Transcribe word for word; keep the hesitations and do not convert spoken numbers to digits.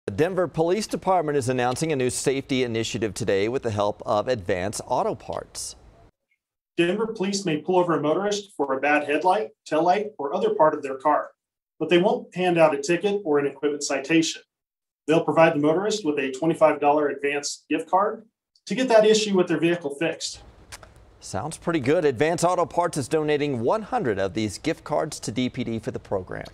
The Denver Police Department is announcing a new safety initiative today with the help of Advance Auto Parts. Denver police may pull over a motorist for a bad headlight, taillight, or other part of their car, but they won't hand out a ticket or an equipment citation. They'll provide the motorist with a twenty-five dollar advance gift card to get that issue with their vehicle fixed. Sounds pretty good. Advance Auto Parts is donating one hundred of these gift cards to D P D for the program.